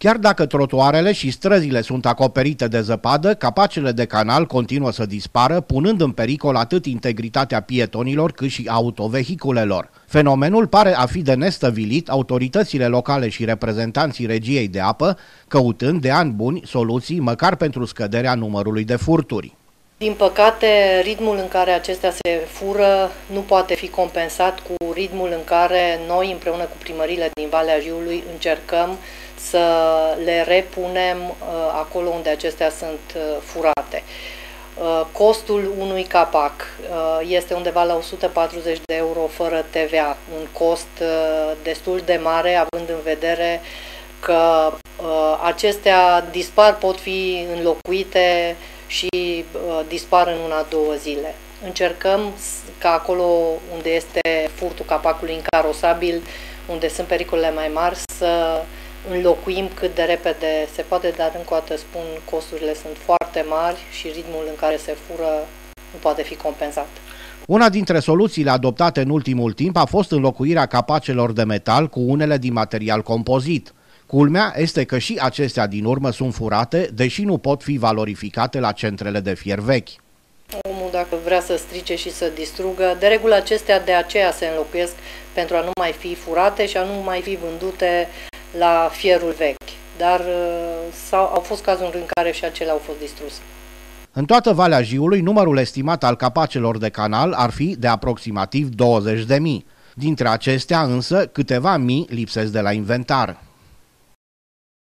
Chiar dacă trotuarele și străzile sunt acoperite de zăpadă, capacele de canal continuă să dispară, punând în pericol atât integritatea pietonilor cât și autovehiculelor. Fenomenul pare a fi de nestăvilit autoritățile locale și reprezentanții Regiei de Apă, căutând de ani buni soluții măcar pentru scăderea numărului de furturi. Din păcate, ritmul în care acestea se fură nu poate fi compensat cu ritmul în care noi, împreună cu primările din Valea Jiului, încercăm să le repunem acolo unde acestea sunt furate. Costul unui capac este undeva la 140 de euro fără TVA, un cost destul de mare, având în vedere că acestea dispar, pot fi înlocuite și dispar în una-două zile. Încercăm ca acolo unde este furtul capacului incarosabil, unde sunt pericolele mai mari, să înlocuim cât de repede se poate, dar încă o dată spun, costurile sunt foarte mari și ritmul în care se fură nu poate fi compensat. Una dintre soluțiile adoptate în ultimul timp a fost înlocuirea capacelor de metal cu unele din material compozit. Culmea este că și acestea din urmă sunt furate, deși nu pot fi valorificate la centrele de fier vechi. Omul, dacă vrea să strice și să distrugă, de regulă acestea de aceea se înlocuiesc, pentru a nu mai fi furate și a nu mai fi vândute la fierul vechi. Dar au fost cazuri în care și acelea au fost distruse. În toată Valea Jiului, numărul estimat al capacelor de canal ar fi de aproximativ 20.000. Dintre acestea însă, câteva mii lipsesc de la inventar.